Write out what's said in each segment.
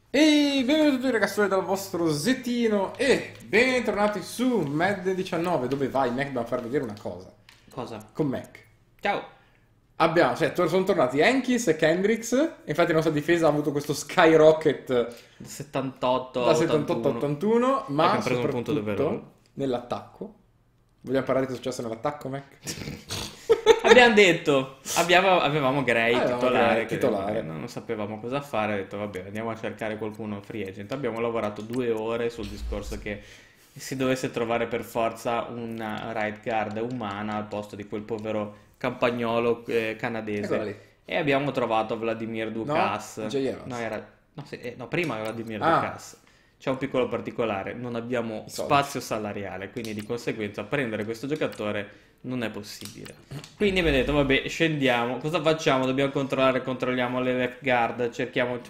E benvenuti ragazzi dal vostro Zettino e bentornati su Mad 19. Dove vai, Mac? Dobbiamo far vedere una cosa Cosa? con Mac. Ciao! Sono tornati Hankins e Kendricks. Infatti la nostra difesa ha avuto questo skyrocket 78 da a 78-81, ma Abbiamo preso un punto soprattutto davvero. nell'attacco. Vogliamo parlare di cosa è successo nell'attacco, Mac? Abbiamo detto, avevamo Gray Avevamo titolare, Gray, che titolare. non sapevamo cosa fare, ho detto vabbè andiamo a cercare qualcuno free agent. Abbiamo lavorato 2 ore sul discorso che si dovesse trovare per forza una right guard umana al posto di quel povero campagnolo Eccola canadese. lì. E abbiamo trovato Vladimir Dukas. No? Jay Evans. No, no, prima Vladimir Ah. Dukas. C'è un piccolo particolare, non abbiamo I soldi. spazio salariale, quindi di conseguenza prendere questo giocatore non è possibile. Quindi mi ha detto, vabbè, scendiamo, cosa facciamo? Dobbiamo controlliamo le left guard, cerchiamo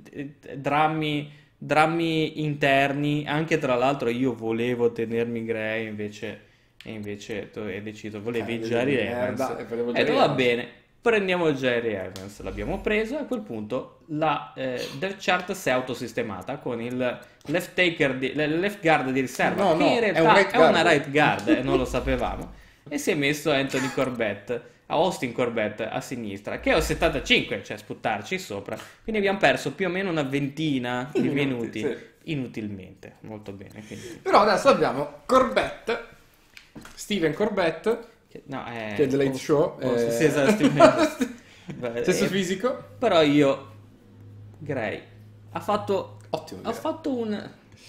drammi interni, anche tra l'altro io volevo tenermi Gray, invece tu hai deciso, volevi Jerry Evans. Merda, e volevo Ho detto, Jerry va Evans. bene, prendiamo Jerry Evans, l'abbiamo preso e a quel punto la depth chart si è autosistemata con il left guard di riserva, No, che no, in è realtà un right è una guard. right guard e non lo sapevamo. E si è messo Anthony Corbett, a Austin Corbett a sinistra, che è 75, cioè sputtarci sopra. Quindi abbiamo perso più o meno una ventina di minuti sì. inutilmente. Molto bene. Quindi, Però adesso abbiamo Corbett, Steven Corbett, no, che è The Late Show, sì, esatto. Beh, stesso fisico, Però io, Gray, ha fatto ottimo. ha direi. fatto un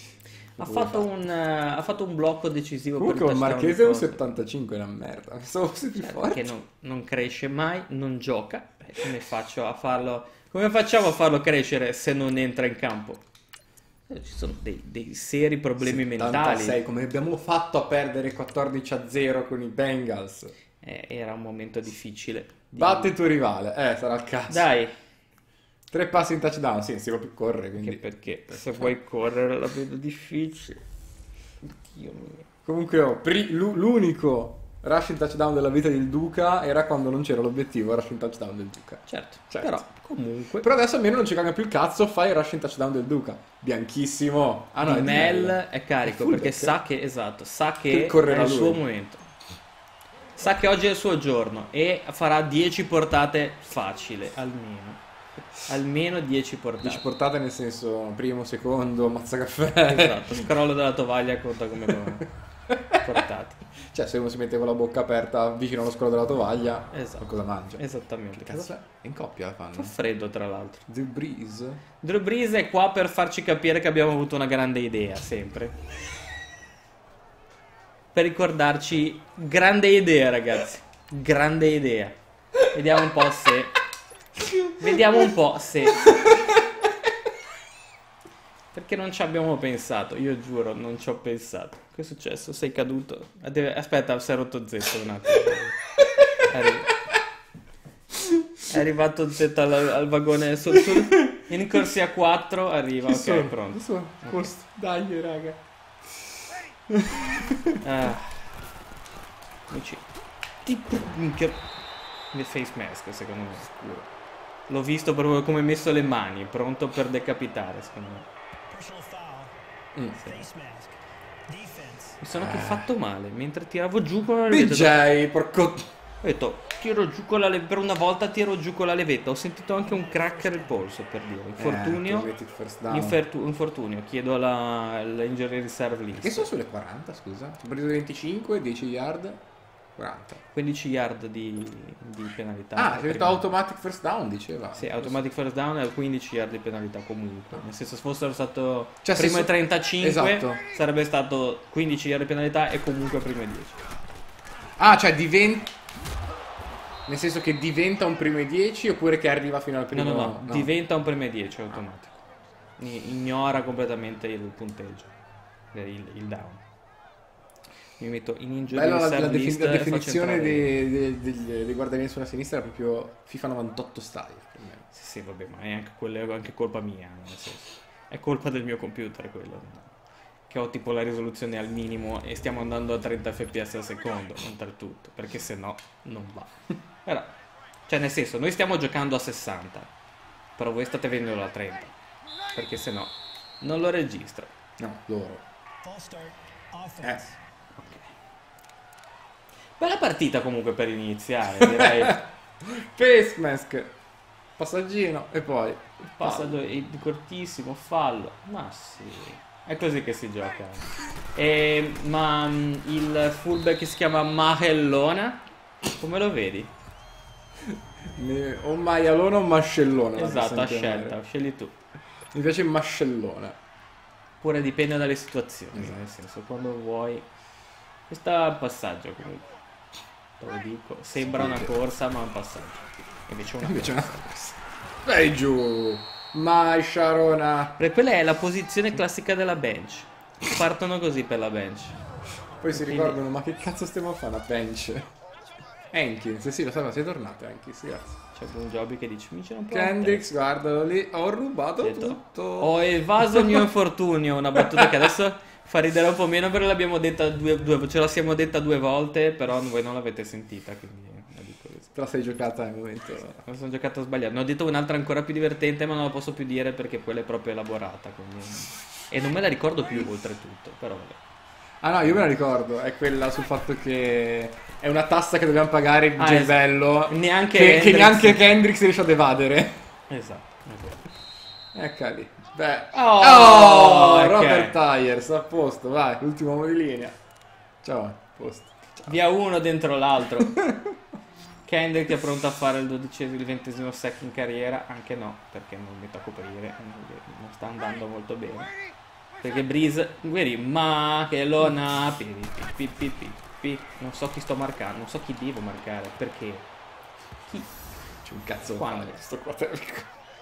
ha fatto un blocco decisivo Comunque per il il touchdown Marchese è un di Costa. 75, è una merda. Pensavo fosse più forte. Che non cresce mai, non gioca. Come faccio a farlo? Come facciamo a farlo crescere se non entra in campo? Ci sono dei seri problemi 76, mentali. come abbiamo fatto a perdere 14-0 con i Bengals. Era un momento difficile. Batte il tuo rivale, sarà il caso. Dai, 3 passi in touchdown, sì, non si può più correre, che quindi... perché se vuoi correre la vedo difficile. Dio mio. Comunque l'unico rushing touchdown della vita del Duca era quando non c'era l'obiettivo rushing touchdown del Duca. Certo, Certo. però comunque Però adesso almeno non ci caga più il cazzo, fai il rushing touchdown del Duca. Bianchissimo. Ah no, Di è Mel Mel. è carico È perché fullback. sa Che che è correrà il lui. suo momento. Sa che oggi è il suo giorno e farà 10 portate facile, almeno. Almeno 10 portate. 10 portate nel senso primo, secondo, mazzacaffè. Esatto, scrollo della tovaglia conta come portate. Cioè se uno si mette con la bocca aperta vicino allo scrollo della tovaglia, Esatto. cosa mangia? Esattamente. Cazzo è? In coppia la Fa fanno. freddo tra l'altro. The Breeze. Drew Brees è qua per farci capire che abbiamo avuto una grande idea, sempre. Per ricordarci, grande idea ragazzi, grande idea. Vediamo un po' se... Vediamo un po' se... Perché non ci abbiamo pensato, io giuro, non ci ho pensato. Che è successo? Sei caduto? Aspetta, si è rotto Z un attimo. È arrivato Z al vagone in corsia 4, arriva, ok, pronto. Dai, raga. Ah. Amici. Minchia. Le face mask, secondo me. Sicuro. L'ho visto proprio come ha messo le mani, pronto per decapitare, secondo me. Personal foul. Mm. Face mask. Defense. Mi sono anche fatto male mentre tiravo giù con la levetta. BJ, porco... Ho detto, tiro giù con la levetta. Per una volta tiro giù con la levetta. Ho sentito anche un cracker al polso, per dire. Infortunio. First down. Infortunio. Chiedo l'injury reserve list. Che sono sulle 40, scusa? Ho preso 25, 10 yard, 40. 15 yard di penalità. Ah, c'è detto Prima. automatic first down, diceva. Sì, automatic first down e 15 yard di penalità comunque. Nel senso, se fossero stato Cioè, se primo e so- 35, Esatto. sarebbe stato 15 yard di penalità e comunque primo e 10. Ah, cioè diventa... Nel senso che diventa un primo e 10 oppure che arriva fino al primo... No, diventa un primo e 10 automatico. Ignora completamente il punteggio, il down. Mi metto in injury Bella la reserve list la e faccio definizione entrare- dei guardiani sulla sinistra è proprio FIFA 98 style. per me. Sì, vabbè, ma è anche colpa mia, nel senso. È colpa del mio computer quello. Che ho tipo la risoluzione al minimo e stiamo andando a 30 fps al secondo, oltretutto, perché se no non va. Però, cioè nel senso, noi stiamo giocando a 60, però voi state vendendo a 30. perché se no non lo registro. No, loro. False start. Offense. Bella partita comunque per iniziare, direi. Face mask. Passaggino e poi Passaggio cortissimo, fallo. Ma sì, è così che si gioca. Ma il fullback che si chiama Mahellona, come lo vedi? O maialone o mascellone. la Esatto, posso a chiamare. scelta, scegli tu. Mi piace il mascellone. Oppure dipende dalle situazioni, Esatto. nel senso, quando vuoi. Questo è un passaggio comunque. Te lo dico, sembra una corsa ma è un passaggio. Invece è una Invece corsa. una cosa. Vai giù. Mai Sharona. Perché quella è la posizione classica della bench. Partono così per la bench. Poi si Quindi- ricordano, ma che cazzo stiamo a fare una bench? Hankins, sì, lo so, ma sei tornato Hankins, grazie. C'è un Joby che dice: mi c'è un po'. Kendricks, guardalo lì, ho rubato Detto, tutto. Ho evaso il mio infortunio. Una battuta che adesso fa ridere un po' meno perché l'abbiamo detta ce la siamo detta 2 volte, però voi non l'avete sentita, quindi la dico così. Te la sei giocata nel momento. Mi sono giocato a sbagliare. Ne ho detto un'altra ancora più divertente, ma non la posso più dire perché quella è proprio elaborata. Quindi... E non me la ricordo più, oltretutto. Però vabbè. Ah no, io me la ricordo, è quella sul fatto che è una tassa che dobbiamo pagare il Ah, cervello Neanche che Hendricks. neanche Kendricks riesce ad evadere. Esatto. Ecco lì. Beh. Oh, ok. Robert Tyers, a posto, vai, l'ultimo uomo di linea. Ciao, a posto. Via uno dentro l'altro. Kendrick è pronto a fare il 12esimo, il 20esimo sack in carriera. Anche no, perché non mi tocco coprire. Non sta andando molto bene. Perché Breeze, guardi, ma che lona. Non so chi sto marcando, non so chi devo marcare. Perché? Chi? C'è un cazzo da Quando? fare, sto quarterback.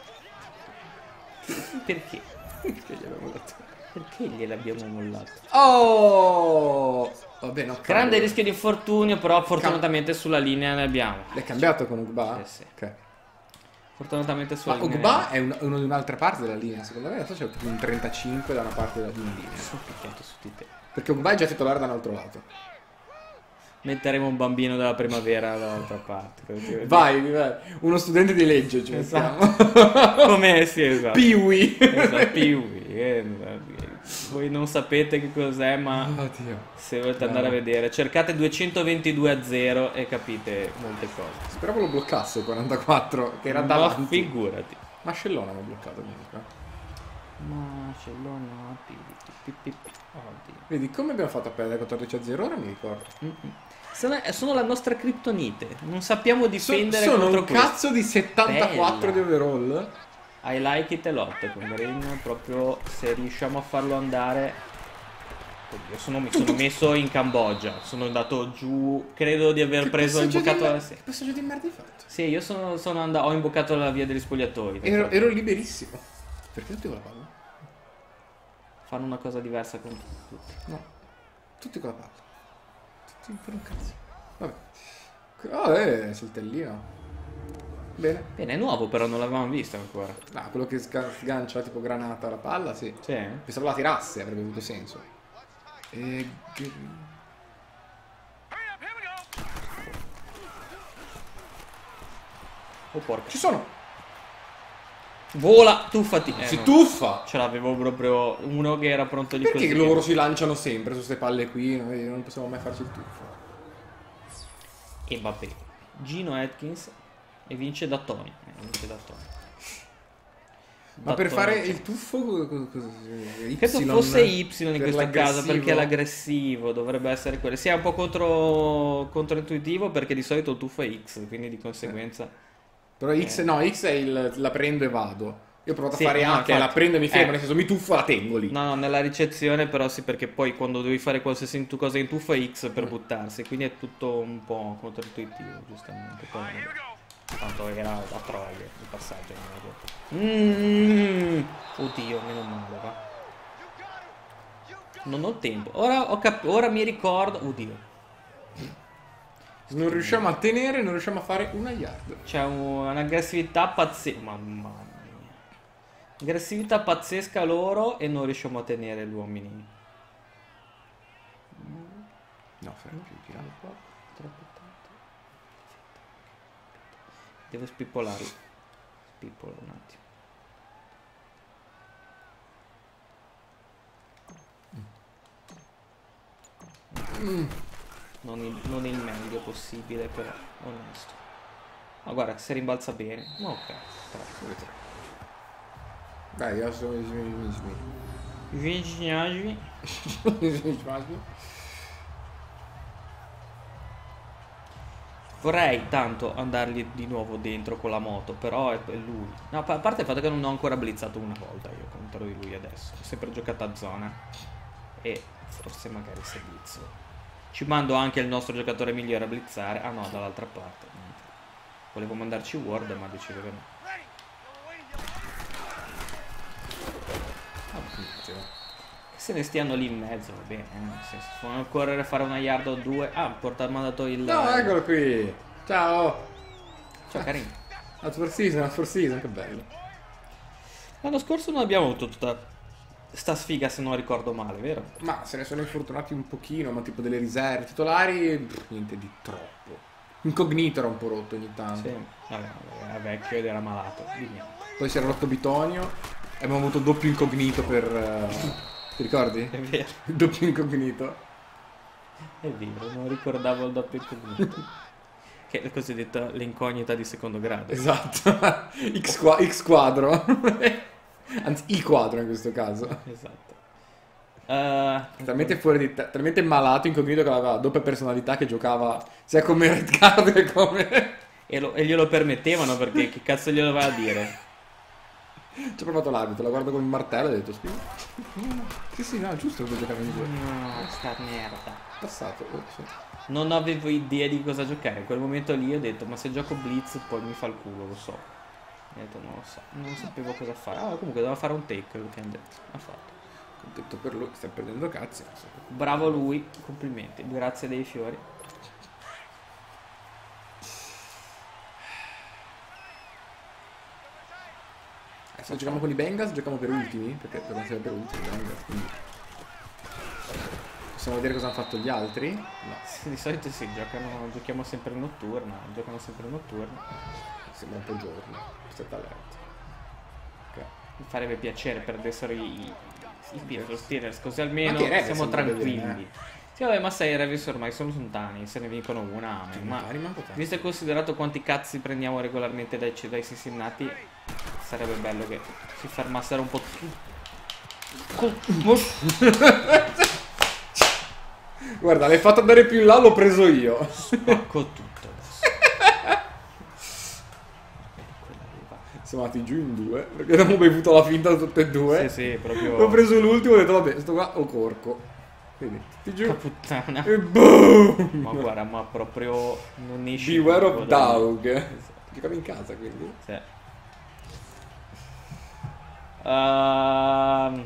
Perché? Che gli abbiamo dato. Perché gliel'abbiamo mollato? Oh! Vabbè, no, Grande cavolo. rischio di infortunio, però fortunatamente sulla linea ne abbiamo. L'hai cambiato con Ugba? Sì, sì. Ok. Fortunatamente sulla Ma linea. Ugba è uno di un'altra parte della linea, secondo me adesso c'è tipo un 35 da una parte di una linea. Sono picchiato su di te. Perché Ugba è già titolare da un altro lato. Metteremo un bambino della primavera dall'altra parte. Vai, uno studente di legge ci Esatto. mettiamo. Come sì, esatto. Piwi. Esatto, Piwi. Voi non sapete che cos'è, ma Oddio. se volete andare a vedere, cercate 222-0 e capite molte cose. Speravo lo bloccasse il 44, che era Ma davanti. figurati. Mascellone mi ha bloccato comunque. Barcellona, oddio. Vedi come abbiamo fatto a perdere 14-0, ora mi ricordo. Sono la nostra criptonite. Non sappiamo difendere Sono contro un questo. cazzo di 74 Bella. di overall. I like it a lot con Green, proprio se riusciamo a farlo andare. Oddio, mi sono messo in Cambogia, sono andato giù, credo di aver preso imboccato la... Che passaggio di merda hai fatto? Sì, io ho imboccato la via degli spogliatoi. Ero liberissimo. Perché tutti con la palla? Fanno una cosa diversa con tutti. No, tutti con la palla. Tutti per un cazzo. Vabbè. Oh, saltellino. Bene. Bene, è nuovo però, non l'avevamo visto ancora. Ah, quello che sgancia tipo granata la palla, sì. Sì. Pensavo la tirasse, avrebbe avuto senso. Oh porca. Ci sono! Vola, tuffati. Si no. tuffa! Ce l'avevo proprio uno che era pronto di Perché così. loro si lanciano sempre su queste palle qui? Noi non possiamo mai farci il tuffo. E vabbè. Gino Atkins e vince da Tony. Vince da Tony. Ma per fare il tuffo Credo fosse Y in per questo caso l'aggressivo. perché l'aggressivo dovrebbe essere quello. Sì, è un po' controintuitivo perché di solito il tuffo è X, quindi di conseguenza. Però X, no, X è la prendo e vado. Io ho provato Sì, a fare A, no, che è la infatti. prendo e mi fermo, nel senso mi tuffo, la tengo lì. No, nella ricezione però sì, perché poi quando devi fare qualsiasi cosa in tuffo è X per buttarsi, quindi è tutto un po' controintuitivo, giustamente. Poi, tanto era a troia il passaggio. Oddio, meno male, va. Non ho tempo. Ora mi ricordo. Oddio. Non riusciamo a tenere, non riusciamo a fare una yard. C'è un'aggressività pazzesca. Mamma mia. Aggressività pazzesca loro e non riusciamo a tenere gli uomini. No, fermo più tirato. Troppo tanto. Devo spippolarlo. Spippolo un attimo. Non il meglio possibile, però onesto. Ma guarda, si rimbalza bene. Ma ok, 3. Dai, io sono Vorrei tanto andargli di nuovo dentro con la moto, però è lui. No, a parte il fatto che non ho ancora blitzato una volta io contro di lui adesso. Ho sempre giocato a zona. E forse magari se blizzo. Ci mando anche il nostro giocatore migliore a blizzare. Ah no, dall'altra parte. Volevo mandarci Ward, ma decido che no. Che se ne stiano lì in mezzo, va bene. Nel senso, se vogliono correre a fare una yard o due. Ah, mandato il. No, eccolo qui. Ciao. Ciao, carino. Out for season, che bello. L'anno scorso non abbiamo avuto tutta sta sfiga, se non ricordo male, vero? Ma se ne sono infortunati un pochino, ma tipo delle riserve titolari, niente di troppo. Incognito era un po' rotto ogni tanto. Sì, vabbè, era vecchio ed era malato. Di niente. Poi si era rotto Bitonio e abbiamo avuto doppio incognito per... ti ricordi? È vero, Il doppio incognito. è vero, non ricordavo il doppio incognito. Che è la cosiddetta l'incognita di secondo grado. Esatto. X quadro. Anzi, I quadro in questo caso. Esatto. Talmente fuori di talmente malato, incognito, che aveva doppia personalità, che giocava sia come red card che come... E glielo permettevano, perché che cazzo glielo vai a dire? Ci ho provato l'arbitro, la guardo con il martello e ho detto sì, no, è giusto che giocava in giro. No, sta merda. Passato. Sì. Non avevo idea di cosa giocare. In quel momento lì ho detto, ma se gioco Blitz poi mi fa il culo, lo so. Ho detto, non lo so, non sapevo cosa fare. Ah, comunque doveva fare un take, lo che hanno detto. Ha fatto. Contento per lui, sta prendendo cazzi. Bravo lui, complimenti, grazie dei fiori. Se giochiamo con i Bengals, giochiamo per ultimi, perché dobbiamo essere per ultimi i Bengals, quindi... Possiamo vedere cosa hanno fatto gli altri? No. Sì, di solito sì, giochiamo sempre in notturna, giocano sempre in notturna. Sembra un po' giorno, state allerta. Ok. Mi farebbe piacere per adesso i Pittsburgh Steelers, così almeno Anche i Ravens siamo sono belli, tranquilli. Sì, vabbè, ma sai, i Ravens ormai sono lontani, se ne vincono una, amen. Ma visto e considerato quanti cazzi prendiamo regolarmente dai Cincinnati, sarebbe bello che si fermassero un po' Guarda, l'hai fatto andare più in là, l'ho preso io. Spacco tutto adesso. Siamo andati giù in due, perché abbiamo bevuto la finta tutte e due. Sì, proprio... Ho preso l'ultimo e ho detto, vabbè, sto qua o corco. Quindi, ti giù. Puttana. E boom! Ma guarda, ma proprio non esci. Beware of più da lì. dog. Esatto. Giocavi in casa, quindi. Sì. Non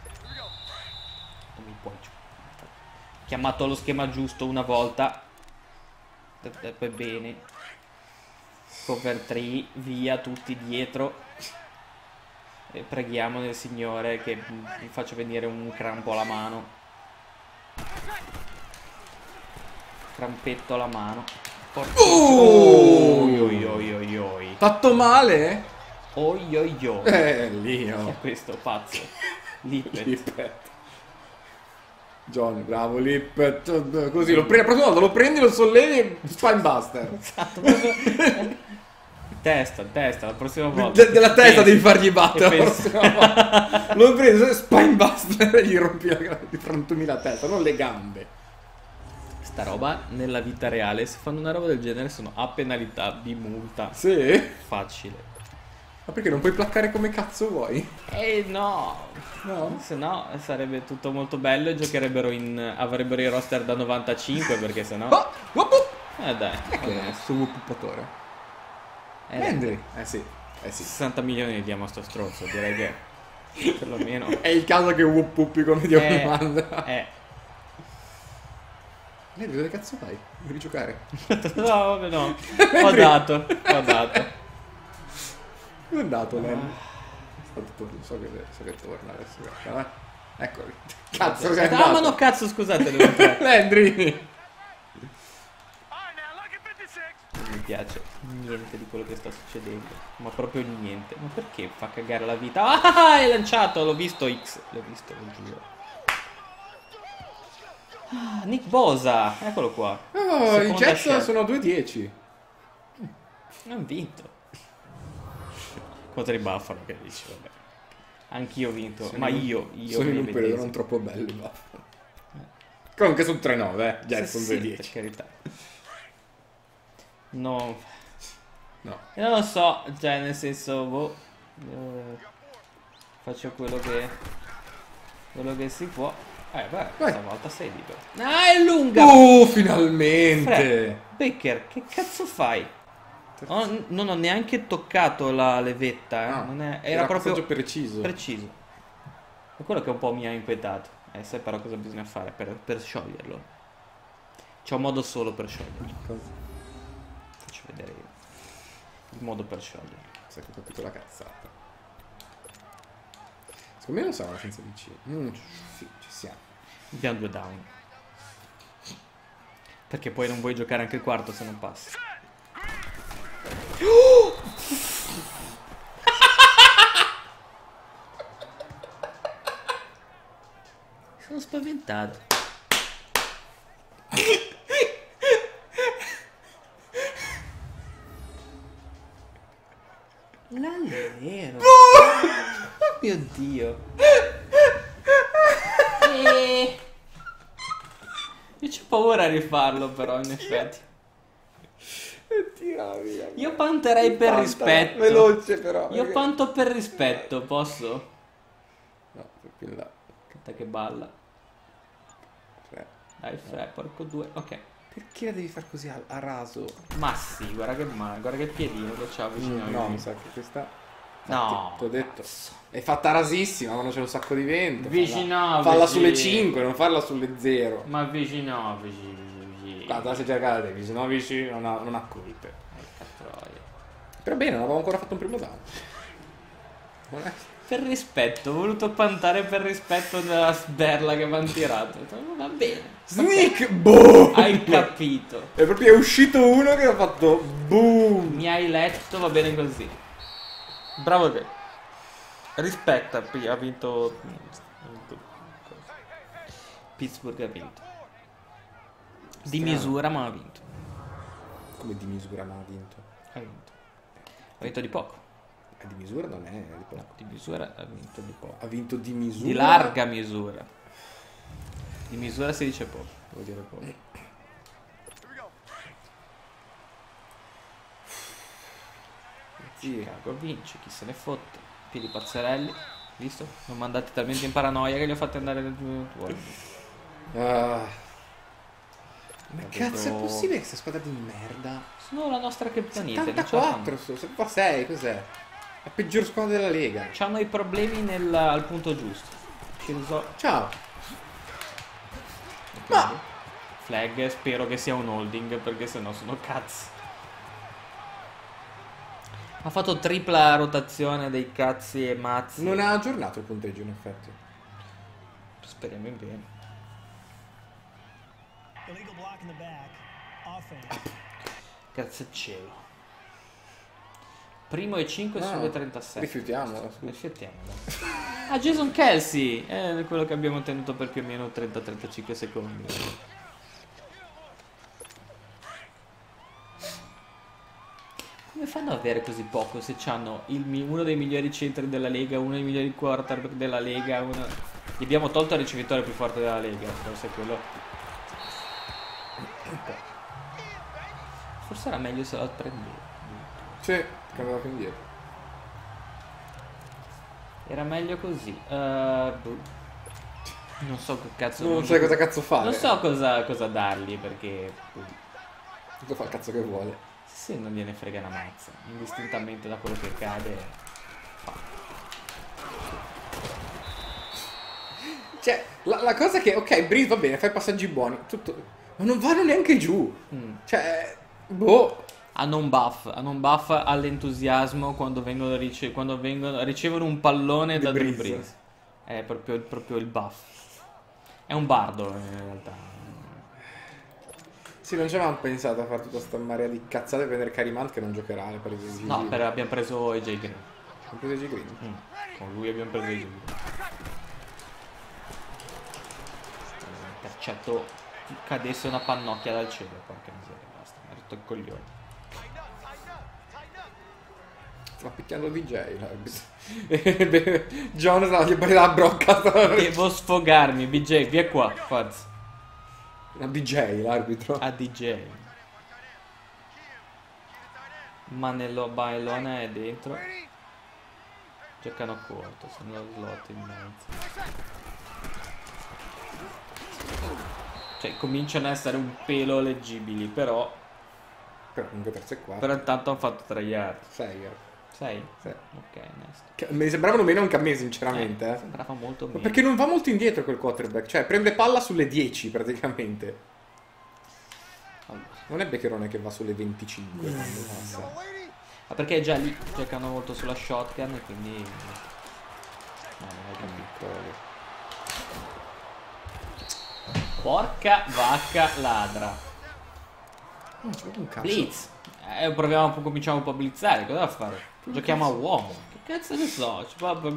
mi puoi chiamato lo schema giusto una volta. Poi bene. Cover 3, via, tutti dietro. E preghiamo nel Signore che mi faccia venire un crampo alla mano. Crampetto alla mano. Oh! Oi oi oi oi. Fatto male? Oi oi oi. Lì Chi è no. questo pazzo? Lippet. Lippet. Johnny, bravo Lippet. Così lo prendi, la prossima volta lo prendi, lo sollevi e Spinebuster. Esatto. Testa, la prossima volta. Della testa devi fargli battere. E La prossima volta. Lo prendi, Spinebuster e gli rompi di frantumi la testa, non le gambe. Sta roba nella vita reale, se fanno una roba del genere sono a penalità, B multa. Sì? Facile. Ma perché non puoi placcare come cazzo vuoi? No. No? Se no sarebbe tutto molto bello e giocherebbero avrebbero i roster da 95, perché se no... Oh, Dai. Che è sto puppatore? Landry. Sì. 60 milioni li diamo a sto stronzo, direi che perlomeno... È il caso che Puppi come Dio comanda. Landry, dove cazzo vai? Devi giocare? No, vabbè, no. Ho dato. Dove è andato Landry? So che torna adesso. Eccoli. Cazzo sei andato. Ma no, cazzo, scusate. Landry. Non mi piace niente di quello che sta succedendo. Ma proprio niente. Ma perché fa cagare la vita? Ah, è lanciato, l'ho visto X. L'ho visto, lo giuro. Nick Bosa, eccolo qua. Oh, i Seconda Jets scelta. sono 2-10. Non vinto. Cosa di Buffalo che dici, vabbè. Anch'io ho vinto, ma io sono in mi un periodo medesimo. non troppo bello. Buffalo. Comunque sono 3-9, Jets sono Sì, 2-10. per carità. No, No. non lo so, cioè nel senso, boh, faccio quello che si può. Beh, Vai. stavolta sei libero. Ah, è lunga! Finalmente! Fred, Baker, che cazzo fai? Non ho neanche toccato la levetta, Ah, non è- era proprio passaggio preciso. preciso. È quello che un po' mi ha inquietato. Sai però cosa bisogna fare per scioglierlo. C'è un modo solo per scioglierlo. Faccio vedere io. Il modo per scioglierlo. Sai che ho capito la cazzata. Secondo me non siamo senza DC. Sì, ci siamo. Abbiamo 2 down. Perché poi non vuoi giocare anche il quarto se non passi. Sono spaventato. L'allero. Oh mio Dio. Io c'ho paura a rifarlo però in effetti. Tira via. Io panterei per Panta rispetto. Veloce però. Io perché- panto per rispetto, posso? No, più in là. Canta che balla. Tre. Dai, porco due. Ok. Perché la devi far così a raso? Ma sì, guarda che piedino che c'ha vicino a No, lui. mi sa che questa... No. Ti ho detto. È fatta rasissima quando c'è un sacco di vento. Vicino, Falla vicino. sulle 5, non farla sulle 0. Ma vicino. Guarda, se cercare te, vicino vicino non ha colpe. Porca troia. Però bene, non avevo ancora fatto un primo down. Onesto. Per rispetto, ho voluto pantare per rispetto della sberla che mi hanno tirato. Ho detto, va bene. Sneak! Boom! Hai capito. È proprio è uscito uno che ha fatto boom! Mi hai letto, va bene così. Bravo te. Rispetta, ha vinto. Pittsburgh ha vinto. Di Strano. misura, ma ha vinto. Come di misura ma ha vinto? Ha vinto. Ha vinto di poco. Di misura non è di poco. No, di misura ha vinto di poco. Ha vinto di misura. Di larga misura. Di misura si dice poco. Vuol dire poco. Chicago vince, chi se ne fotte. Piedi pazzerelli. Visto? Non mandate talmente in paranoia che li ho fatti andare nel fuori. Ah. Ma Ha cazzo è detto- possibile che questa squadra di merda? Sono la nostra criptonite. non ce la fanno. 74 su 76, cos'è? La peggior squadra della Lega. C'hanno i problemi al punto giusto. Ci Ciao. Ma flag, spero che sia un holding perché sennò sono cazzi. Ha fatto tripla rotazione dei cazzi e mazzi. Non ha aggiornato il punteggio in effetti. Speriamo in bene. Illegal block in the back. Offense. Grazie al cielo. Primo e 5 No, sulle 37. rifiutiamola, scusa. Rifiutiamola. Ah, Jason Kelsey è quello che abbiamo tenuto per più o meno 30-35 secondi. Come fanno ad avere così poco se hanno uno dei migliori centri della Lega, uno dei migliori quarterback della Lega, Gli abbiamo tolto il ricevitore più forte della Lega, forse quello. Forse era meglio se la prendevo. Sì, che andava più indietro. Era meglio così. Boh. Non so che cazzo. Non sai cosa cazzo fare. Non so cosa dargli perché. Tutto fa il cazzo che vuole. Se non gliene frega una mazza. Indistintamente da quello che cade. Fa. Cioè, la cosa che, ok, Breeze va bene, fai passaggi buoni, tutto, ma non vanno neanche giù. Cioè, boh. Hanno un buff all'entusiasmo quando ricevono un pallone da Drew Brees. Brees. È proprio il buff. È un bardo in realtà. Sì, non ci avevamo pensato a fare tutta sta marea di cazzate e prendere Karimant che non giocherà per i decisivi. No, abbiamo preso AJ Green. Abbiamo preso AJ Green. Con lui abbiamo preso AJ Green. accetto cadesse una pannocchia dal cielo. Porca miseria, basta, mi ha rotto il coglione. Sta picchiando DJ l'arbitro. John stava gli prendendo la brocca. Devo sfogarmi, BJ, via qua, forza. Una DJ l'arbitro. A DJ. Manello bailone è dentro. Giocano corto, sono lo slot in mezzo. Cioè cominciano a essere un pelo leggibili, però Comunque terzo e quarto. però intanto hanno fatto 3 yard. 6. 6? Sì. Ok, onesto. Mi sembravano meno anche a me, sinceramente. Sembrava molto Ma bene. perché non va molto indietro quel quarterback? Cioè, prende palla sulle 10 praticamente. Non è Beccherone che va sulle 25 quando passa. Ma perché già lì giocano molto sulla shotgun e quindi... No, non è Piccolo. Porca vacca ladra. Non c'è proprio un cazzo. Blitz. Cominciamo un po' a blizzare. Cosa da fare? Giochiamo a uomo. Che cazzo ne so?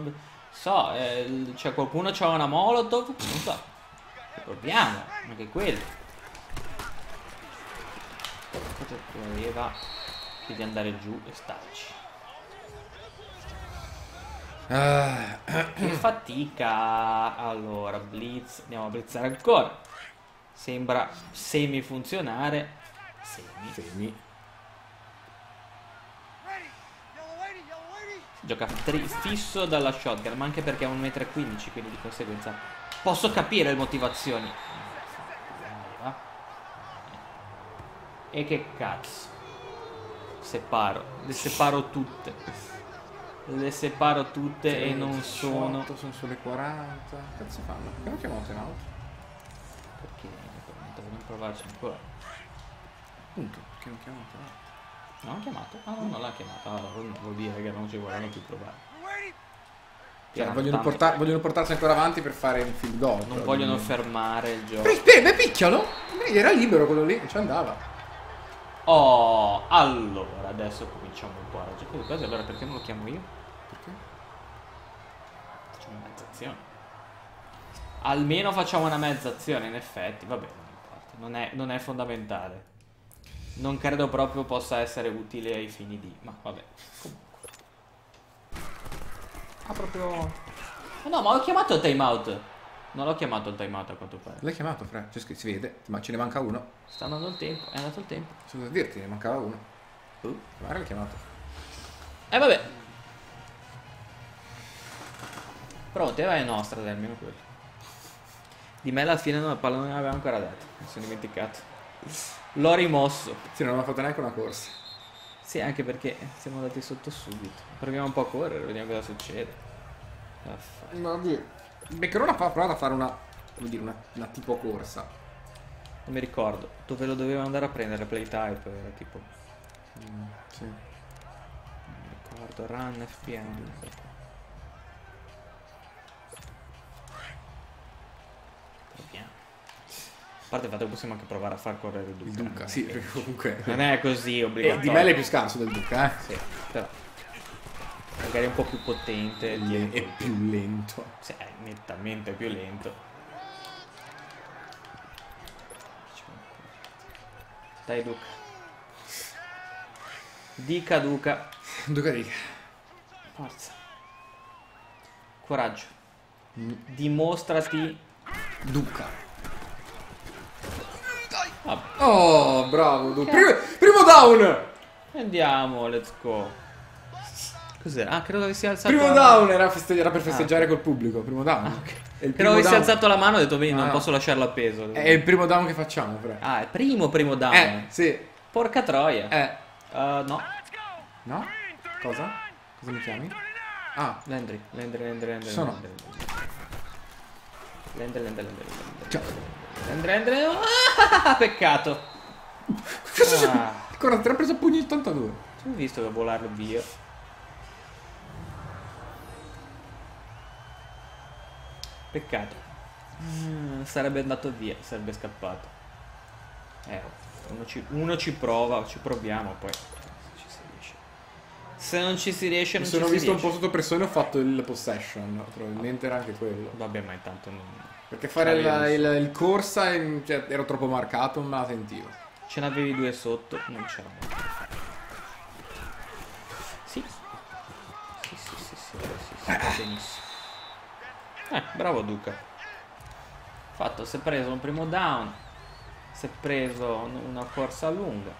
C'è qualcuno c'ha una molotov? Non so. Proviamo. Anche quello. Voleva di andare giù e starci. Che fatica. Allora, blitz. Andiamo a blizzare ancora. Sembra semi funzionare. Semi. Gioca fisso dalla shotgun, ma anche perché è 1,15 m, quindi di conseguenza posso capire le motivazioni. E che cazzo. Le separo tutte. Le separo tutte e non sono... Sono sulle 40. Che cazzo fanno? Perché non chiamato in auto? Perché dovremmo provarci ancora. Appunto, perché non chiamato in auto? Non l'ha chiamato? Ah no, non l'ha chiamato. Allora vuol dire che non ci vorranno più provare. Cioè, Erano vogliono portarsi ancora avanti per fare un field goal. non vogliono fermare il gioco. Beh, picchialo! Era libero quello lì, ci andava. Oh, allora adesso cominciamo un po' a ragionare. Quasi allora perché non lo chiamo io? Perché? Facciamo una mezza azione. Almeno facciamo una mezza azione, in effetti. Vabbè, non importa. Non è fondamentale. Non credo proprio possa essere utile ai fini di... Ma vabbè. Comunque. Ah, proprio... No, ma ho chiamato il timeout. Non l'ho chiamato il timeout a quanto pare. L'hai chiamato, Fred? Cioè, si vede, ma ce ne manca uno. Sta andando il tempo. È andato il tempo. Scusa dirti, ne mancava uno. Magari l'hai chiamato. Vabbè. Pronto, è nostra, almeno quello. Di me alla fine la palla non l'aveva ancora data. Mi sono dimenticato. L'ho rimosso. Sì, non ho fatto neanche una corsa. Sì, anche perché siamo andati sotto subito. Proviamo un po' a correre, vediamo cosa succede. Vabbè. Beccherone ha provato a fare una tipo corsa. Non mi ricordo. Dove lo doveva andare a prendere? Playtype era tipo... Sì. Non mi ricordo. Run FPM. Proviamo. A parte il fatto che possiamo anche provare a far correre il Duca. Il Duca, sì, perché comunque... Non è così obbligatorio. Di me è più scarso del Duca, Sì, però... Magari un po' più potente. È più lento. Sì, è nettamente più lento. Dai Duca. Dica Duca. Duca dica. Forza. Coraggio. Dimostrati. Duca. Vabbè. Oh, bravo Duca. Primo down! Andiamo, let's go. Cos'era? Ah, credo che sia alzato. Primo down era per festeggiare Ah, col pubblico. Primo down. ok. È il Credo primo avessi down. alzato la mano e ho detto, vedi, non Ah. posso lasciarlo appeso. È il primo down che facciamo, Fred. Ah, è primo down. Sì. Porca troia. No. No? Cosa? Cosa mi chiami? Ah, Landry. Sono. Landry. ciao. Landry. Ah, peccato. Cosa c'è? Ah. Ancora 3 ha preso pugni 82. Ho visto che volarlo via. Peccato. Sarebbe andato via, sarebbe scappato. Uno ci prova, ci proviamo, poi ci si riesce. Se non ci si riesce, Mi non sono ci si visto un riesce. po' sotto pressione, ho fatto il possession. Probabilmente era anche quello. Vabbè, ma intanto non... Perché fare C'avevi- il corsa cioè, ero troppo marcato, non me la sentivo. Ce n'avevi 2 sotto, non c'era molto da fare. Sì. Sì, va benissimo. Bravo Duca. Fatto, si è preso un primo down. Si è preso una corsa lunga.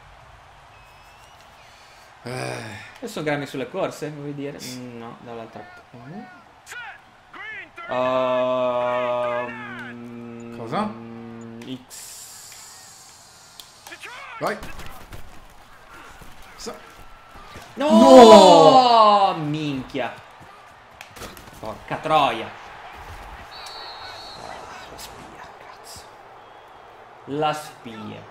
Adesso Grammy sulle corse, vuoi dire? No, dall'altra parte. Cosa? X. Vai. No! Minchia. Porca troia. La spia, cazzo. La spia.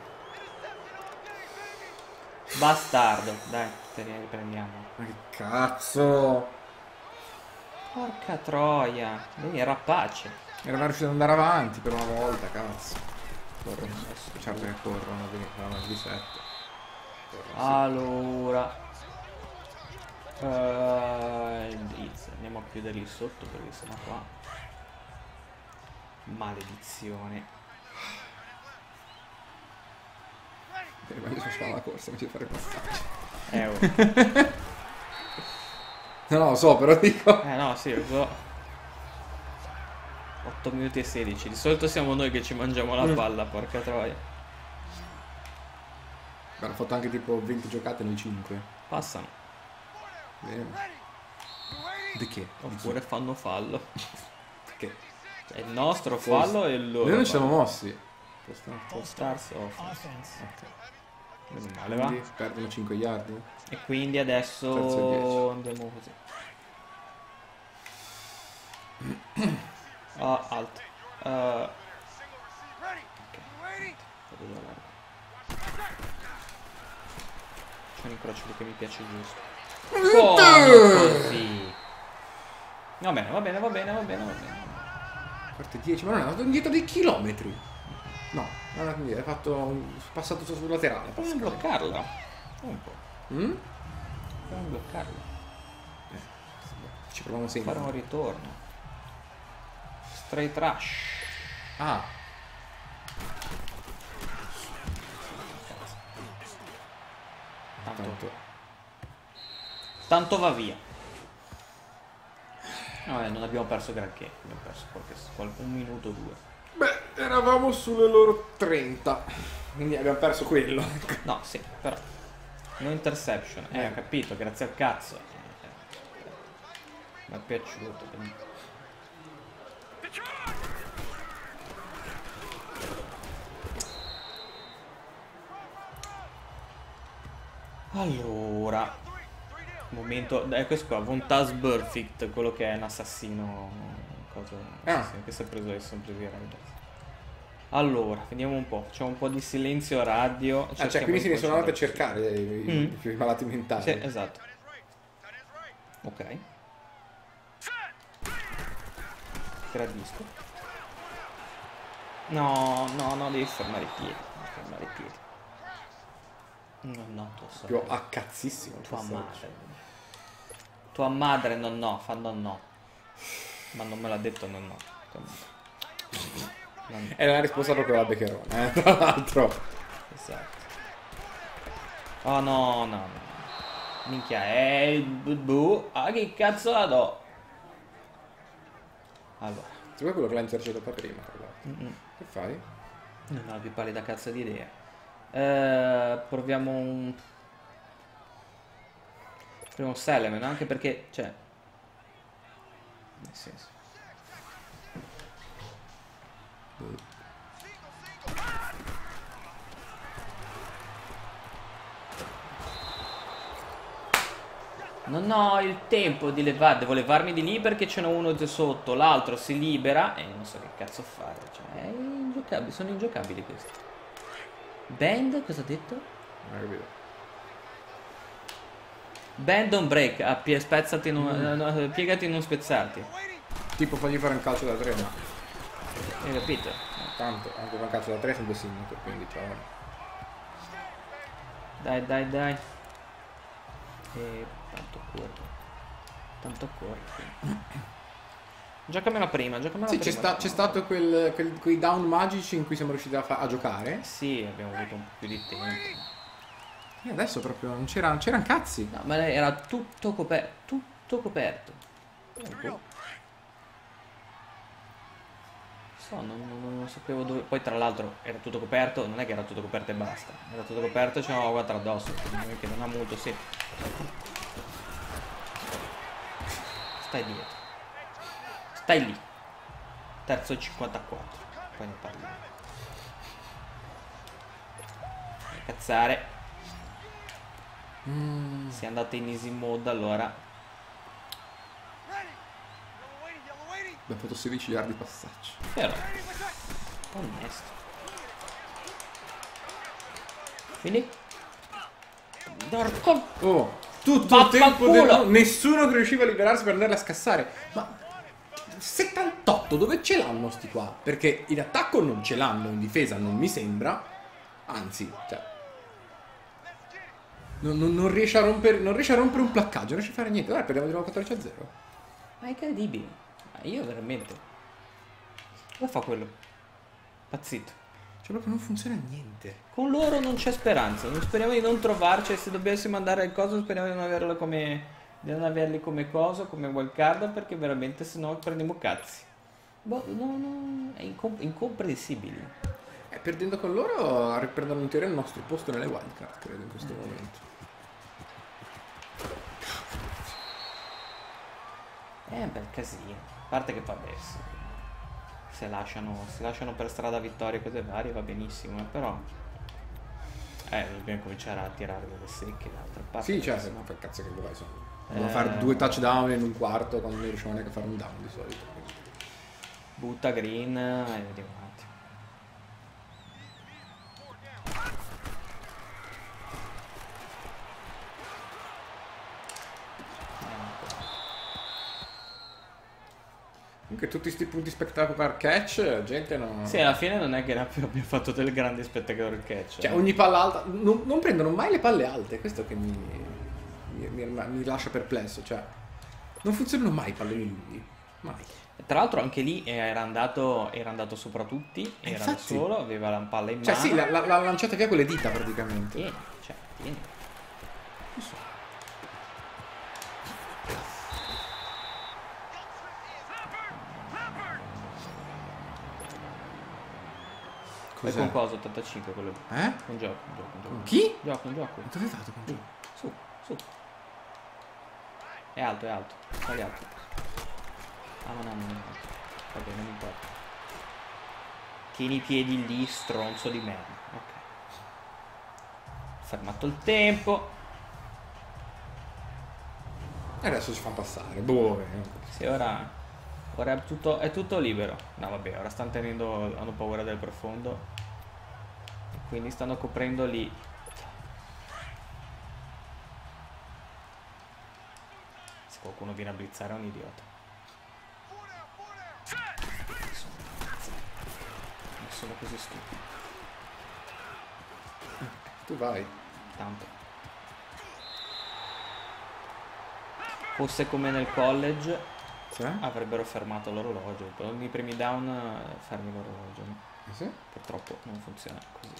Bastardo. Dai, te ne riprendiamo. Ma che cazzo. Porca troia. Devi rapace. Eravamo riusciti ad andare avanti per una volta, cazzo. Corrono, certo che corrono, vanno di 7. Allora. Andiamo a chiudere il sotto perché sennò qua. Maledizione. Ma io faccio la corsa invece di fare passaggio. Oh. No, lo so, però dico. No, sì, lo so. 8 minuti e 16. Di solito siamo noi che ci mangiamo la palla, porca troia. Hanno fatto anche tipo 20 giocate noi 5. Passano. Bene. Di che? Oppure fanno fallo. Che? È il nostro fallo e il loro. Noi non ci siamo fallo. mossi. Può starsi offense. Offense. Meno male, va. Quindi perdono 5 yard. E quindi adesso Terzo e 10. andiamo così. Alto. Ok. Vado da largo. C'è un incrocio che mi piace giusto. Così. Va bene, va bene, va bene, va bene, va bene. Parte 10, ma non è andato indietro dei chilometri. No, non è andato indietro, è passato sul laterale. Puoi bloccarla. Un po'. Mm? Puoi bloccarla. Ci proviamo sempre. Fare un ritorno. Straight rush. Ah, tanto. Tanto va via. Non abbiamo perso granché. Abbiamo perso un minuto o due. Beh, eravamo sulle loro 30. Quindi abbiamo perso quello. No, sì, però. No interception. Ho capito, grazie al cazzo. Mi è piaciuto. Allora, momento, questo qua, Von Tas Burfict, quello che è un assassino, assassino che si è preso i Raiders. Allora, vediamo un po', c'è un po' di silenzio radio. Cioè, quindi se ne sono andati a cercare i malati mentali. Sì, esatto. Ok. Gradisco. No, devi fermare i piedi. No, tu so. Più a cazzissimo. Tua madre no, fa no. Ma non me l'ha detto no. È la risposta proprio alla Beccherone, tra l'altro. Esatto. Oh no. Minchia, è il bu. Ah, che cazzo la do? Allora. Se vuoi quello che l'ha intercettato prima, tra l'altro. Che fai? Non ho la più pallida cazzo di idea. Proviamo un Seleman, anche perché, cioè, nel senso. Non ho il tempo di devo levarmi di lì perché ce n'è uno già sotto, l'altro si libera e non so che cazzo fare, cioè, è ingiocabile, sono ingiocabili questi. Bend, cosa ha detto? Non ho capito. Bend don't break, spezzati piegati e non spezzarti. Tipo fagli fare un calcio da 3, ma Hai capito? tanto, anche un calcio da 3 sono 2 signature, quindi ciao. Dai. E tanto corre. Tanto corre. Quindi. Giocamela prima, giocamela Sì, prima. c'è stato quei down magici in cui siamo riusciti a giocare. Sì, abbiamo avuto un po' più di tempo. E adesso proprio non c'erano cazzi. No, ma era tutto coperto. Tutto coperto. Non sapevo dove. Poi tra l'altro era tutto coperto, non è che era tutto coperto e basta. Era tutto coperto e c'era una guatra addosso, quindi che non ha molto senso. Stai dietro. Stai lì. Terzo e 54. Poi ne parliamo. Cazzare. Se andate in easy mode allora. Abbiamo fatto 16 yard di passaggio. Però onesto. Quindi Dorco. Oh, tutto il tempo Vaffanculo. nessuno che riusciva a liberarsi per andarli a scassare. Ma 78 dove ce l'hanno sti qua? Perché in attacco non ce l'hanno, in difesa non mi sembra. Anzi, cioè non riesce a rompere un placcaggio, non riesce a fare niente. Guarda, perdiamo di nuovo 14-0. Ma è incredibile. Ma io veramente. Cosa fa quello? Pazzito. Cioè proprio non funziona niente. Con loro non c'è speranza. Non speriamo di non trovarci. Se dovessimo andare al coso, speriamo di non averlo come. Di non averli come coso, come wildcard. Perché veramente sennò prendiamo cazzi. Boh, no, è incomprensibile. Perdendo con loro riprendono in teoria il nostro posto nelle wildcard, credo, in questo momento. È un bel casino. A parte che vabbè, se lasciano per strada vittorie e cose varie va benissimo, però dobbiamo cominciare a tirare delle secche d'altra parte. Sì, cioè, sennò- che cazzo che vuoi, insomma. Dobbiamo fare 2 touchdown in un quarto quando non riusciamo neanche a fare un down di solito. Quindi. Butta green e vediamo un attimo. Comunque tutti sti punti spectacular catch, la gente non... Sì, alla fine non è che abbia fatto del grande spectacular catch. Cioè ogni palla alta... Non prendono mai le palle alte, questo che mi lascia perplesso, cioè... Non funzionano mai i palloni lunghi, mai. Tra l'altro anche lì era andato sopra tutti, era da infatti. solo, aveva la palla in Cioè mano. sì, l'ha lanciata via con le dita praticamente. Tieni, cioè, tieni. Non so. Poi con cosa 85 quello lì. Eh? Un gioco. Chi? Un gioco. Dove è stato con Lì, su. È alto. Sali alto. Ah ma no, non è alto. Vabbè, non importa. Tieni i piedi lì, stronzo di merda. Ok. Fermato il tempo. E adesso ci fanno passare. Boh, Sì, ora è tutto libero. No, vabbè, ora stanno hanno paura del profondo. E quindi stanno coprendo lì. Se qualcuno viene a blizzare è un idiota. Non sono così stupidi. tu vai. Tanto. Fosse come nel college. Sì? Avrebbero fermato l'orologio. Per ogni primi down fermi l'orologio. No? Sì? Purtroppo non funziona così.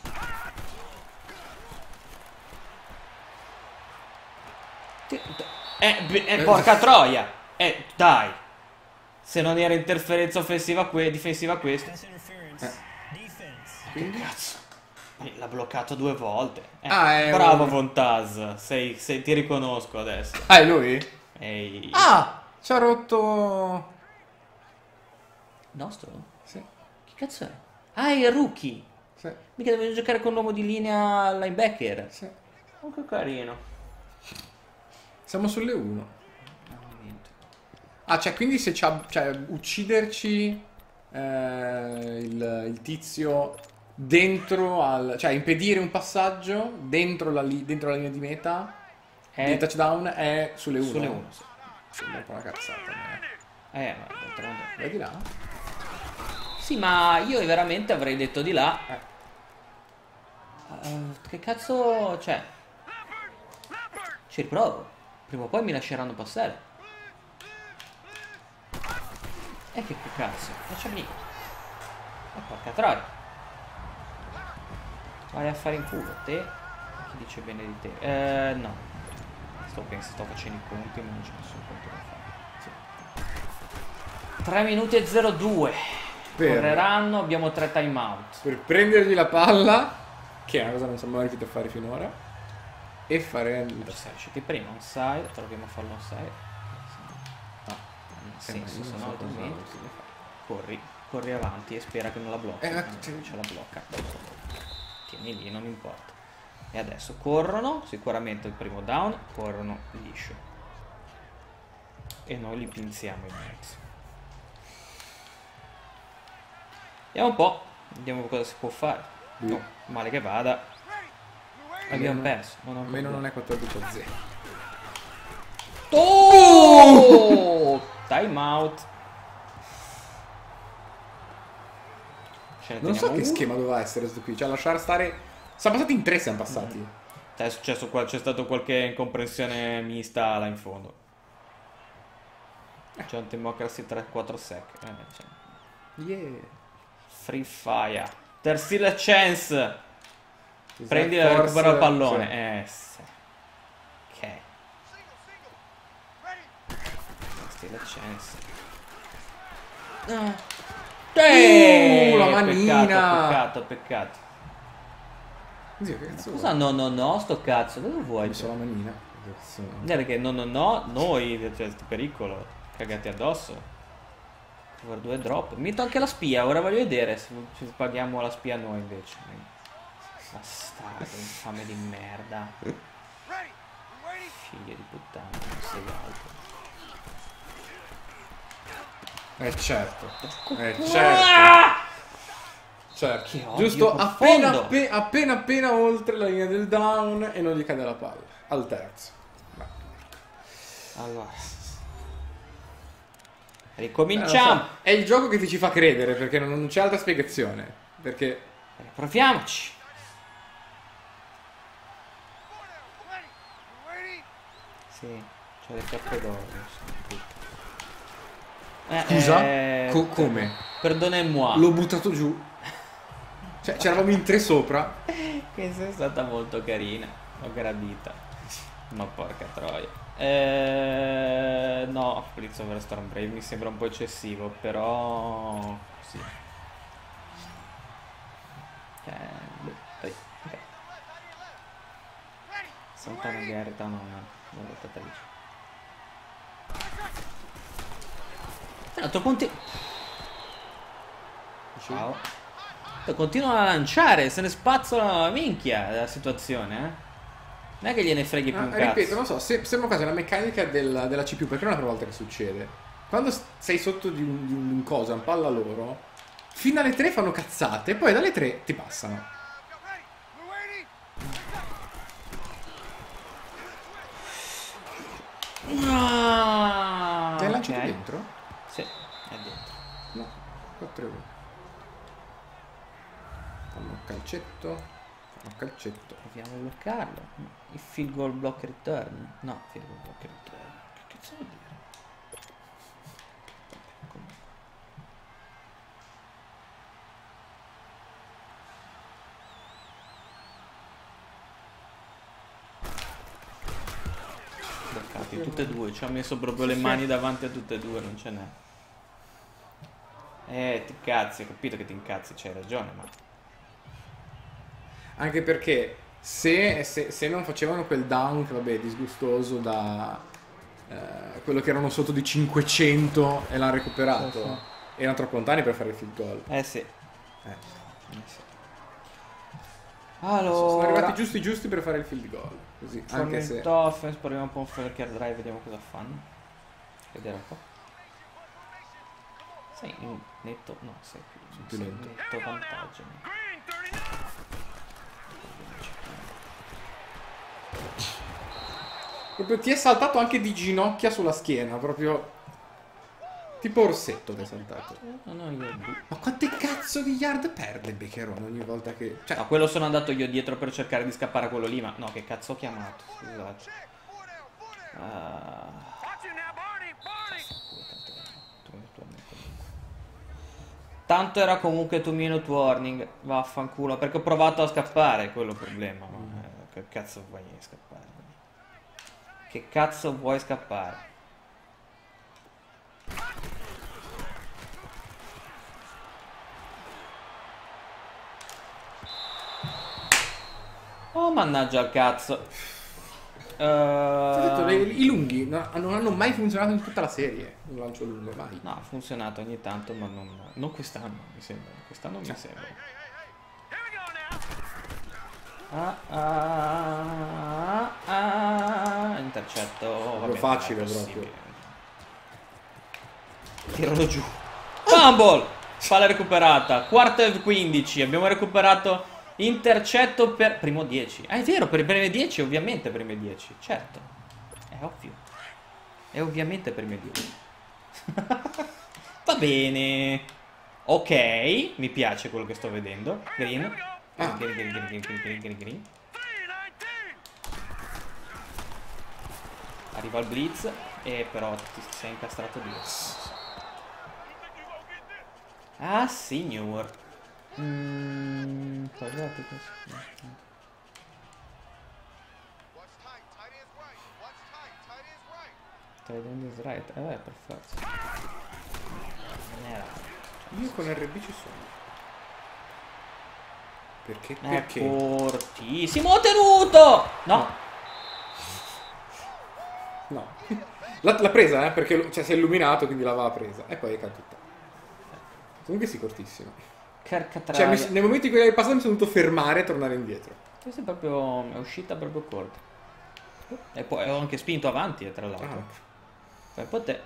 Porca troia! Dai! Se non era interferenza offensiva difensiva questa. Pass interference. Defense. Quindi? Cazzo. L'ha bloccato 2 volte. È Bravo un- Fontaz. Ti riconosco adesso. Ah, è lui? Ehi. Ah! Ci ha rotto... Nostro? Sì, Che cazzo è? Ah, è il rookie. sì, Mica devo giocare con l'uomo di linea linebacker. sì. Oh, che carino. Siamo sulle 1. No, niente. Ah, cioè, quindi se cioè, ucciderci il tizio dentro al... Cioè, impedire un passaggio dentro la linea di meta di touchdown è sulle 1. Sulle 1, sì. Sembra un po' una cazzata. Ma d'altronde. Vai di là? Sì, ma io veramente avrei detto di là. Che cazzo c'è? Ci riprovo. Prima o poi mi lasceranno passare. E che cazzo? Lascia venire. E porca troia. Vai a fare in culo, te. Chi dice bene di te? No. Sto facendo i conti, ma non c'è nessun conto da fare. 3 minuti e 02. Correranno, abbiamo 3 timeout. Per prendergli la palla, che è una cosa che non siamo mai riusciti a fare finora, e fare Sei usciti prima, onside, proviamo a farlo onside. Ah, Non ha sì, senso, ma io se non no so altrimenti cosa- corri avanti e spera che non la blocchi. ma Ce la blocca. Tieni lì, non importa. E adesso corrono, sicuramente il primo down, corrono liscio. E noi li pinziamo in mezzo. Vediamo un po', vediamo cosa si può fare. No, male che vada. Abbiamo perso. Almeno non è 14-0. Oh! Time out. Ce ne Non so teniamo che uno. schema doveva essere questo qui, cioè lasciare stare... Siamo passati in 3, siamo passati. È successo c'è stato qualche incomprensione mista là in fondo. C'è un Democracy 3-4 sec. Cioè. Yeah. Free fire. There's still a chance. Prendi e Forse- recupera il pallone. sì. Sì. Ok. There's still a chance. La manina. Peccato. Zio, che cazzo Cosa no, sto cazzo, dove vuoi? Ho messo la manina. Cazzo. Perché no, noi, cioè, sto pericolo, cagati addosso. Cover 2 drop. Metto anche la spia, ora voglio vedere se ci paghiamo la spia noi invece. Bastardo, infame di merda. Figlio di puttana, non sei altro. Certo. Certo. Certo. Che odio Giusto profondo. appena oltre la linea del down e non gli cade la palla. Al terzo. Allora. Non Ricominciamo. so, è il gioco che ti ci fa credere perché non c'è altra spiegazione. Perché Proviamoci. Sì, c'ho le cappe d'oro. scusa, come? Perdonez-moi. L'ho buttato giù. Cioè, c'eravamo in 3 sopra. Che sei stata molto carina. L'ho gradita. Ma porca troia. No, Prince of Stormbrave mi sembra un po' eccessivo, però sì. Ok. Santana Garrett non lottatrice. Tanto ciao. Continuano a lanciare, se ne spazzolano la minchia della situazione, eh. Non è che gliene freghi più un cazzo. Ripeto, non so, sembra quasi una meccanica della CPU, perché non è la prima volta che succede. Quando sei sotto di un cosa, un palla loro, fino alle 3 fanno cazzate, poi dalle 3 ti passano. Ah, Ti hai lanciato ok. dentro? Sì, è dentro. No, 4 euro. Fanno un calcetto. Proviamo a bloccarlo. Il field goal block return. No, field goal block return. Che cazzo vuol dire? Comunque. Bloccati tutte e due. Ci ha messo proprio le mani davanti a tutte e due, non ce n'è. Ti incazzi, ho capito che ti incazzi, c'hai ragione, ma... Anche perché se non facevano quel dunk, vabbè, disgustoso da quello che erano sotto di 500 e l'hanno recuperato, Sì. erano troppo lontani per fare il field goal. Sì. Sì. Allora... Sono arrivati giusti per fare il field goal. Così, anche se... offense, proviamo un po' un flanker drive, vediamo cosa fanno. Vedere un po'. Sei in netto... No, sei più più lento. netto vantaggio. Proprio ti è saltato anche di ginocchia sulla schiena, proprio... Tipo orsetto ti è saltato. No, io... Ma quante cazzo di yard perde Beccherone ogni volta che... Cioè, No, quello sono andato io dietro per cercare di scappare a quello lì, ma... No, che cazzo ho chiamato? Scusate. Tanto era comunque 2-minute warning. Vaffanculo. Perché ho provato a scappare. Quello è il problema. Ma che cazzo vuoi scappare? Che cazzo vuoi scappare? Oh mannaggia al cazzo. Ti ho detto, i lunghi non hanno mai funzionato in tutta la serie. Un lancio lungo, mai. No, ha funzionato ogni tanto, ma non quest'anno, mi sembra. Quest'anno mi sembra. Intercetto. Proprio facile, proprio. Tiralo giù. Fumble! Palla recuperata. Quarto e 15. Abbiamo recuperato intercetto per primo 10. Ah, è vero, per i primi 10, ovviamente primi 10. Certo. È ovvio. È ovviamente primi 10. Va bene. Ok, mi piace quello che sto vedendo. Green. Green. Arriva il blitz e però ti sei incastrato di. Ah, signor. Guardate questo. Tight end is right. Per forza. Non era. Io con RB ci sono. Perché? È Perché? fortissimo tenuto! No. No. L'ha presa, perché si è illuminato, quindi l'aveva presa. E poi è caduta. Comunque sì, cortissimo. Carcatraia. Cioè, nel momento in cui è passato mi sono dovuto fermare e tornare indietro. Questa è proprio. È uscita proprio corta. E poi ho anche spinto avanti, tra l'altro. Fai un po' te.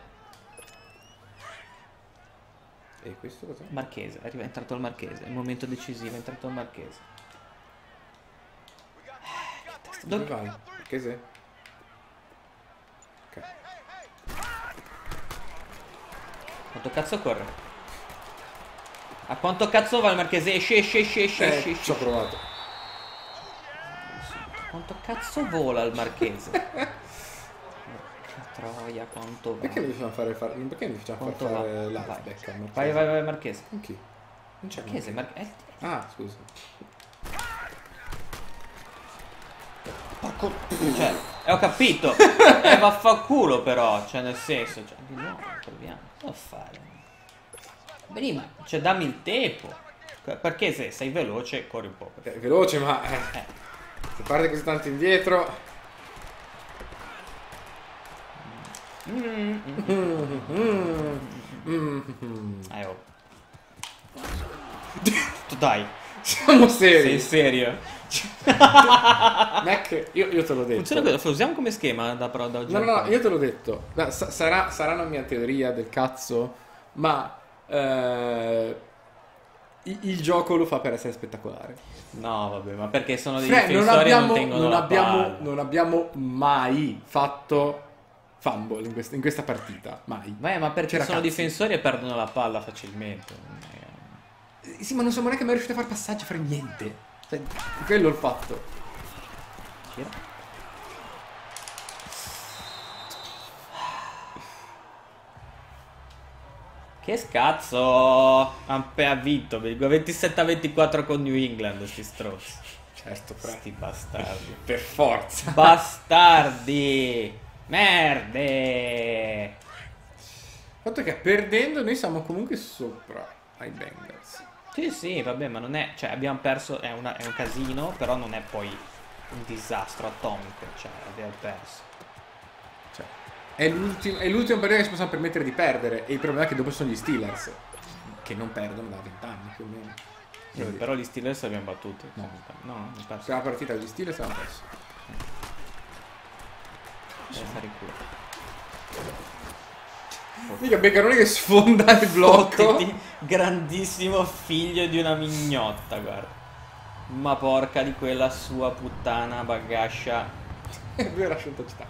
E questo cos'è? Marchese, è entrato il Marchese. Il momento decisivo, è entrato il Marchese. Dove vai? Marchese? Ok. Quanto cazzo corre? A quanto cazzo va il Marchese? Esce. Ci ho provato. Quanto cazzo vola il Marchese? Porca troia, quanto va? Perché mi facciamo fare perché mi facciamo Quanto fare va? l'halfback al Vai, Marchese? Marchese. Con chi? Non c'è Marchese. Ah, scusa. Porco. Cioè, ho capito. Vaffanculo però. Cioè, nel senso. Cioè, di nuovo, proviamo. Cosa fare? Prima, cioè, dammi il tempo. Perché se sei veloce, corri un po'. È veloce, ma se parte così tanto indietro. Oh. Tu dai. Siamo seri. Sei serio? Mac, io te l'ho detto. Funziona questo, lo usiamo come schema da oggi. No, io te l'ho detto. Sarà una mia teoria del cazzo, ma il gioco lo fa per essere spettacolare. No, vabbè, ma perché sono dei difensori e non tengono la palla. Non abbiamo mai fatto fumble in questa partita, mai. Ma perché C'era sono cazzo. difensori e perdono la palla facilmente. Sì, ma non siamo neanche mai riusciti a fare passaggi, a fare niente. Cioè, quello è il fatto. Gira. Che scazzo! Ha vinto 27-24 con New England, sti strozzi. Certo, Sti bastardi. per forza. Bastardi! Merde! Il fatto è che perdendo noi siamo comunque sopra ai Bengals. Sì, vabbè, ma non è. Cioè, abbiamo perso. È un casino, però non è poi un disastro atomico. Cioè, abbiamo perso. Cioè, è l'ultimo periodo che ci possiamo permettere di perdere. E il problema è che dopo sono gli Steelers, che non perdono da 20 anni più o meno. Però gli Steelers abbiamo battuti. No. No, non perso. Se la partita degli Steelers abbiamo perso. Deve stare in culo. Mica Beccaroni che sfonda il blocco. Fottiti, grandissimo figlio di una mignotta, guarda. Ma porca di quella sua puttana bagascia. Lui era scelto città.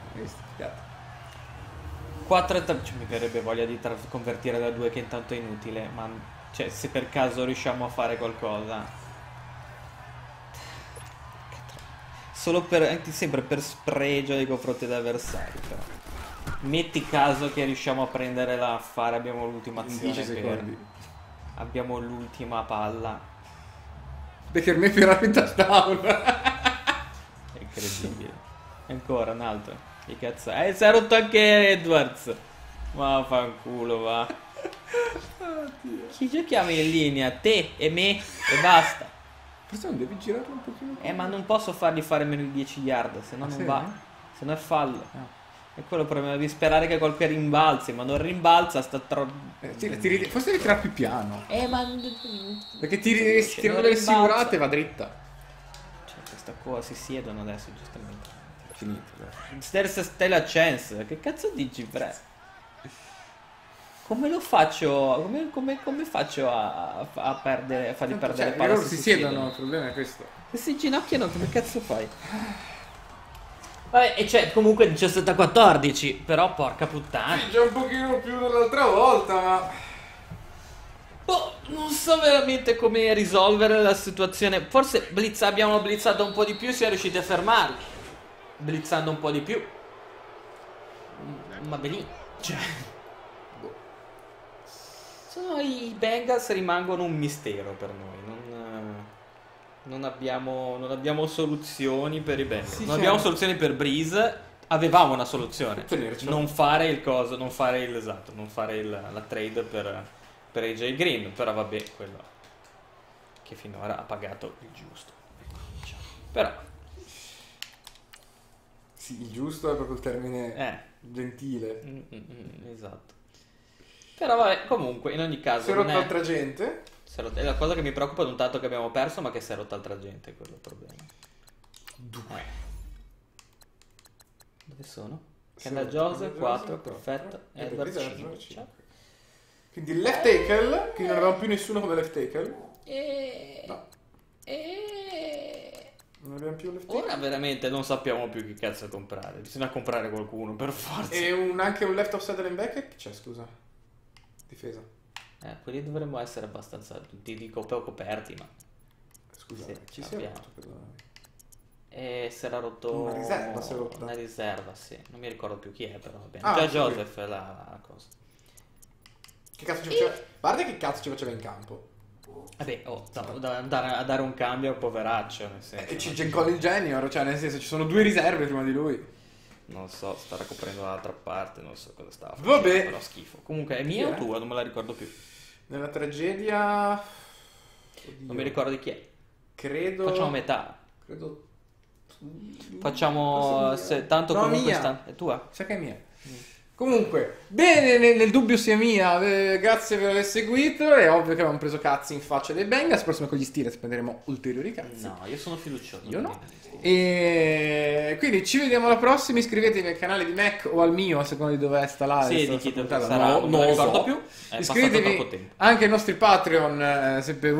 4 cioè, mi verrebbe voglia di convertire da 2 che intanto è inutile. Ma cioè, se per caso riusciamo a fare qualcosa. solo per, anche sempre per spregio nei confronti degli avversari, però. Metti caso che riusciamo a prendere l'affare, abbiamo l'ultima In azione 10 secondi. abbiamo l'ultima palla. Baker Mayfield in touchdown. È incredibile. Ancora un altro. Che cazzo è? Si è rotto anche Edwards. Ma fanculo, va. Chi giochiamo in linea? Te e me e basta. Forse non devi girarlo un pochino più. Ma non posso fargli fare meno di 10 yard, se no non sì? va. Se no è fallo. È quello il problema, devi sperare che qualcuno rimbalzi, ma non rimbalza, sta troppo. Forse devi tirare più piano. Ma Perché tirando le assicurate va dritta. Cioè, questa qua si siedono adesso, giustamente. Finito. There's still a chance. Che cazzo dici, Bre? Come lo faccio? Come faccio a perdere, a fargli perdere Cioè, palla? loro se si siedono, il problema è questo. Se si ginocchiano, come cazzo fai? Vabbè, e c'è comunque 17 a 14, però porca puttana. Già un pochino più dell'altra volta, ma... Boh, non so veramente come risolvere la situazione. Forse abbiamo blitzato un po' di più e siamo riusciti a fermarli. Blitzando un po' di più. Ma benissimo. Cioè... I Bengals rimangono un mistero per noi. Non abbiamo soluzioni per i Bengals. Sì, non abbiamo soluzioni per Breeze. Avevamo una soluzione. Tenercelo. Non fare il coso, non fare la trade per AJ Green. Però vabbè, quello che finora ha pagato il giusto. Diciamo. Però Sì, il giusto è proprio il termine gentile. esatto. Però vabbè, comunque, in ogni caso Si è non rotta è... altra gente. È la cosa che mi preoccupa non tanto che abbiamo perso, ma che si è rotta altra gente, quello è il problema. Dove sono? Kendall Joseph, 4, perfetto. Edward 5. Quindi il left tackle, quindi non avevamo più nessuno come left tackle. No, non abbiamo più left tackle. Ora veramente non sappiamo più che cazzo comprare. Bisogna comprare qualcuno, per forza. E anche un left offside linebacker? Chi c'è, scusa? Difesa. Quelli dovremmo essere abbastanza, ti dico, poco coperti, ma... Scusa, Sì, chi ce si è l'abbiamo. rotto, perdonami. E si era rotto... Una riserva si è rotta. Una riserva, sì. Non mi ricordo più chi è, però va bene. Ah, Già sì, Joseph è la cosa. Che cazzo ci faceva? Guarda che cazzo ci faceva in campo. Vabbè, da andare a dare un cambio a un poveraccio, nel senso. E c'è Colin Junior, cioè nel senso ci sono 2 riserve prima di lui. Non so, sta coprendo dall'altra parte, non so cosa stava facendo. Vabbè. Però schifo. Comunque, è mia o tua? Non me la ricordo più. Nella tragedia... Oddio. Non mi ricordo di chi è. Credo... Facciamo metà. Credo... Facciamo... tanto No, comunque mia. è tua? Sa che è mia. Comunque, bene, nel dubbio sia mia, grazie per aver seguito. È ovvio che abbiamo preso cazzi in faccia dei Bengals. Prossima con gli Steelers prenderemo ulteriori cazzi. No, io sono fiducioso. Io no. E quindi ci vediamo alla prossima. Iscrivetevi al canale di Mac o al mio, a seconda di dove sta là. Sì, di chi sarà, no, non non me lo lo ricordo so. più. È passato Iscrivetevi troppo tempo. anche ai nostri Patreon, sempre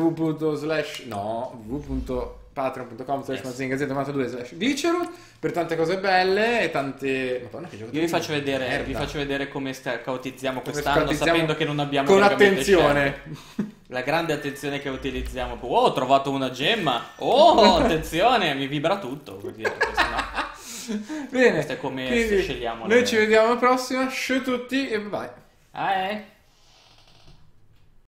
www.patreon.com/magazzina92/Glitcherud per tante cose belle e tante... Madonna, che Io vi faccio vedere, merda. come cautizziamo Come quest'anno, scautizziamo sapendo che non abbiamo con veramente attenzione. scelte. La grande attenzione che utilizziamo. Oh, ho trovato una gemma. Oh, attenzione, mi vibra tutto. Vuol dire, no? Bene, Questo è come quindi scegliamo noi le- ci vediamo alla prossima. Ciao a tutti e bye. Ah,